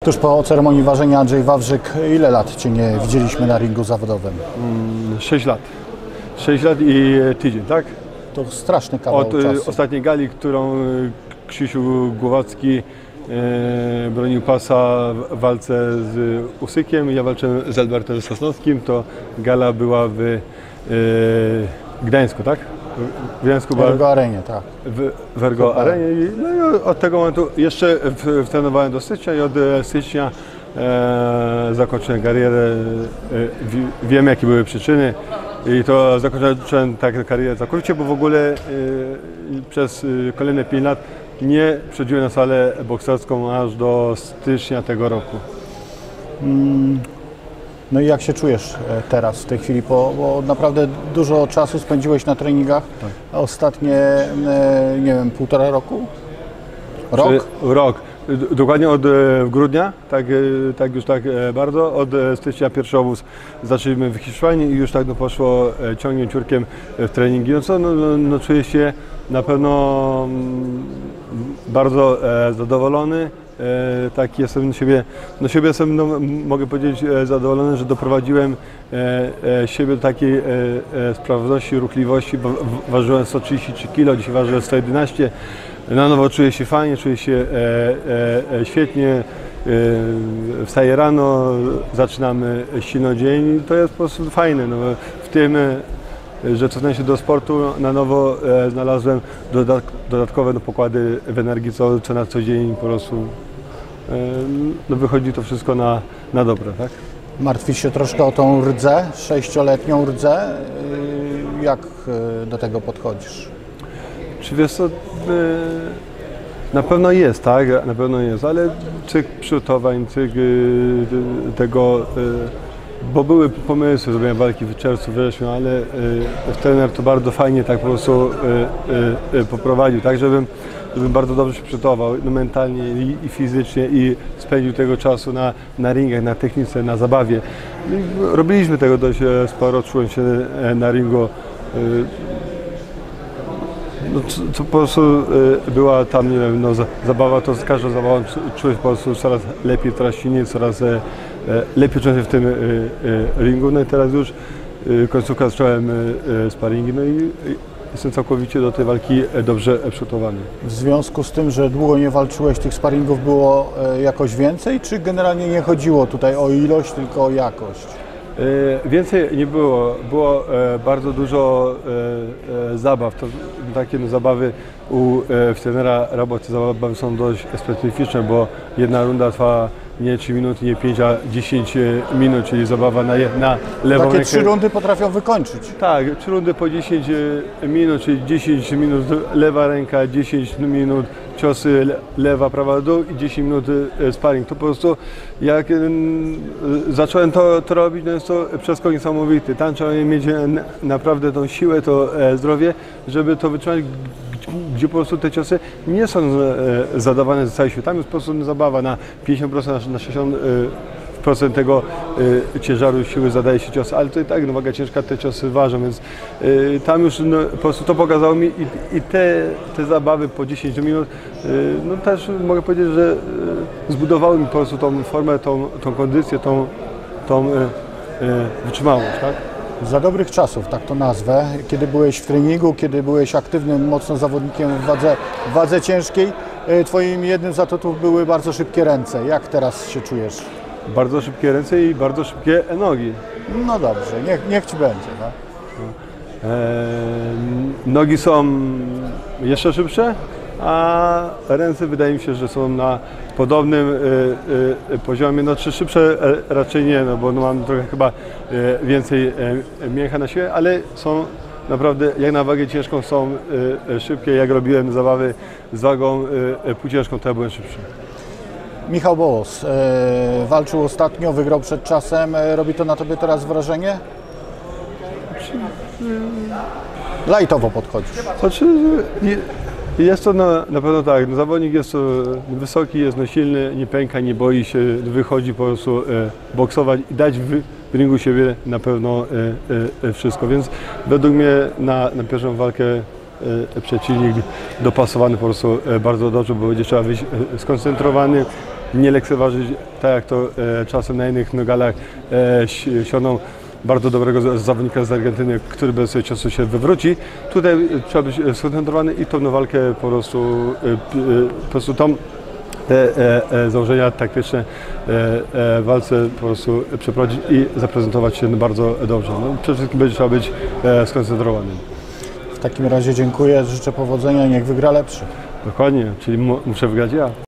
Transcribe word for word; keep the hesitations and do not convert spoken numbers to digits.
Tuż po ceremonii ważenia Andrzej Wawrzyk, ile lat Cię nie widzieliśmy na ringu zawodowym? sześć lat. sześć lat i tydzień, tak? To straszny kawał Od czasu. ostatniej gali, którą Krzysiu Głowacki e, bronił pasa w walce z Usykiem, ja walczyłem z Albertem Sosnowskim, to gala była w e, Gdańsku, tak? W Gdańsku W Ergo Arenie, tak. W, w Ergo Arenie. No i od tego momentu jeszcze w, trenowałem do stycznia i od stycznia e, zakończyłem karierę. E, wiem, jakie były przyczyny. I to zakończyłem tak karierę całkowicie, bo w ogóle e, przez kolejne pięć lat nie przechodziłem na salę bokserską aż do stycznia tego roku. Mm. No i jak się czujesz teraz w tej chwili, bo, bo naprawdę dużo czasu spędziłeś na treningach, tak. A ostatnie, nie wiem, półtora roku? Rok? Czy, rok. Dokładnie od grudnia, tak, tak już tak bardzo, od stycznia pierwszy obóz zaczęliśmy w Hiszpanii i już tak no poszło ciągiem, ciurkiem w treningi. No co, no, no, no czuję się na pewno bardzo zadowolony. E, tak jestem siebie, no siebie jestem, no, mogę powiedzieć, e, zadowolony, że doprowadziłem e, e, siebie do takiej e, e, sprawności, ruchliwości, bo w, ważyłem sto trzydzieści trzy kilo, dzisiaj ważyłem sto jedenaście. Na nowo czuję się fajnie, czuję się e, e, świetnie, e, wstaję rano, zaczynamy silno dzień i to jest po prostu fajne. No, w tym że cofnę się do sportu, na nowo e, znalazłem dodat dodatkowe no, pokłady w energii, co, co na co dzień po prostu e, no, wychodzi to wszystko na, na dobre, tak? Martwisz się troszkę o tą rdzę, sześcioletnią rdzę. Jak do tego podchodzisz? Czy wiesz co, e, na pewno jest, tak? Na pewno jest, ale cyk przygotowań, cyk e, tego e, bo były pomysły zrobienia walki w czerwcu, wrześniu, ale y, trener to bardzo fajnie tak po prostu y, y, poprowadził, tak żebym, żebym bardzo dobrze się przygotował no, mentalnie i, i fizycznie i spędził tego czasu na, na ringach, na technice, na zabawie. I robiliśmy tego dość sporo, czułem się na ringu. Y, no, co, co po prostu y, była tam, nie wiem, no, zabawa, to z każdą zabawą czułem się po prostu coraz lepiej, coraz silniej, coraz y, lepiej czułem się w tym y, y, ringu. No i teraz już y, końcówka zacząłem y, y, sparingi, no i y, jestem całkowicie do tej walki dobrze przygotowany. W związku z tym, że długo nie walczyłeś, tych sparingów było y, jakoś więcej, czy generalnie nie chodziło tutaj o ilość, tylko o jakość? E, więcej nie było, było e, bardzo dużo e, e, zabaw, to takie no, zabawy u e, trenera roboty, zabawy są dość specyficzne, bo jedna runda trwa nie trzy minuty, nie pięć, a dziesięć minut, czyli zabawa na, na lewą Takie rękę. trzy rundy potrafią wykończyć. Tak, trzy rundy po dziesięć minut, czyli dziesięć minut lewa ręka, dziesięć minut ciosy lewa, prawa dół i dziesięć minut sparring. To po prostu jak mm, zacząłem to, to robić, no jest to przeskok niesamowity. Tam trzeba mieć naprawdę tą siłę, to e, zdrowie, żeby to wytrzymać, gdzie po prostu te ciosy nie są e, zadawane ze całej siły. Tam jest po prostu zabawa na pięćdziesiąt procent, na sześćdziesiąt procent tego y, ciężaru siły zadaje się cios, ale to i tak no, waga ciężka te ciosy ważą, więc y, tam już no, po prostu to pokazało mi i, i te, te zabawy po dziesięć minut y, no też mogę powiedzieć, że y, zbudowały mi po prostu tą formę, tą, tą kondycję, tą, tą y, y, wytrzymałość, tak? Za dobrych czasów, tak to nazwę, kiedy byłeś w treningu, kiedy byłeś aktywnym mocno zawodnikiem w wadze, w wadze ciężkiej, twoim jednym z atutów były bardzo szybkie ręce. Jak teraz się czujesz? Bardzo szybkie ręce i bardzo szybkie nogi. No dobrze, niech, niech ci będzie. No. E, nogi są jeszcze szybsze, a ręce wydaje mi się, że są na podobnym y, y, poziomie. No czy szybsze e, raczej nie, no bo no, mam trochę chyba y, więcej y, mięcha na siłę, ale są naprawdę jak na wagę ciężką są y, y, szybkie. Jak robiłem zabawy z wagą y, półciężką, to ja byłem szybszy. Michał Bołos e, walczył ostatnio, wygrał przed czasem. E, robi to na tobie teraz wrażenie? Lajtowo podchodzisz. Znaczy, jest to na, na pewno tak. No, zawodnik jest to wysoki, jest no, silny, nie pęka, nie boi się, wychodzi po prostu e, boksować i dać w, w ringu siebie na pewno e, e, wszystko. Więc według mnie na, na pierwszą walkę e, przeciwnik dopasowany po prostu e, bardzo dobrze, bo będzie trzeba być e, skoncentrowany. nie lekceważyć, tak jak to e, czasem na innych nogalach e, sioną bardzo dobrego z- zawodnika z Argentyny, który bez ciosu się wywróci. Tutaj e, trzeba być e, skoncentrowany i tą walkę po prostu, e, p- e, po prostu tą te e, e, założenia taktyczne e, e, w walce po prostu przeprowadzić i zaprezentować się bardzo dobrze. No, przede wszystkim będzie trzeba być e, skoncentrowanym. W takim razie dziękuję, życzę powodzenia i niech wygra lepszy. Dokładnie, czyli mu, muszę wygrać ja.